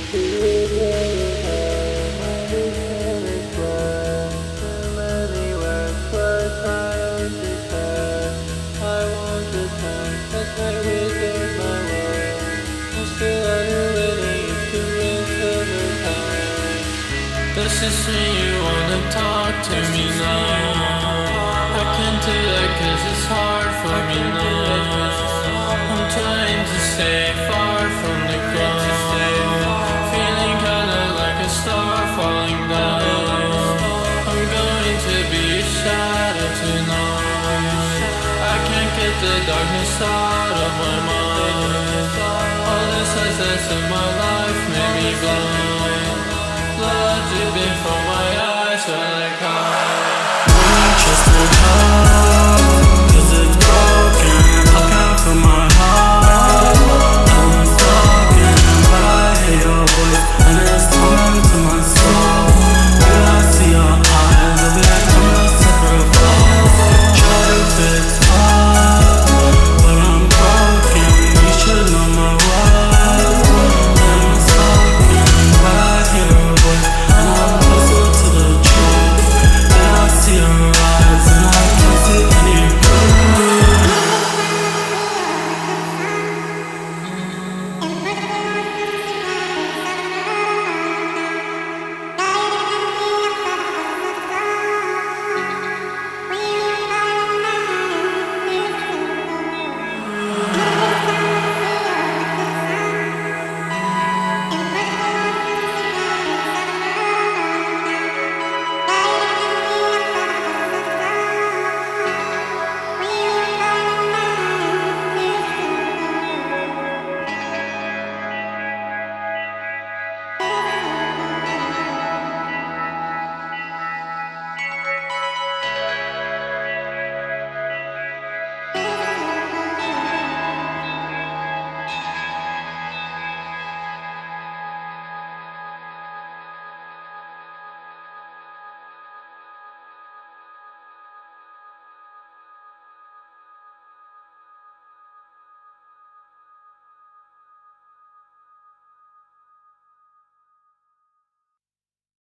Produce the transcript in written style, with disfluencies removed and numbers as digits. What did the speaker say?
This is when you wanna talk to me now. I can't do that 'cause it's hard for me now. I'm trying to stay far from the ground, feeling kinda like a star falling down. I'm going to be a shadow tonight. I can't get the darkness out of my mind. All this success in my life made me blind. Blood dripping from my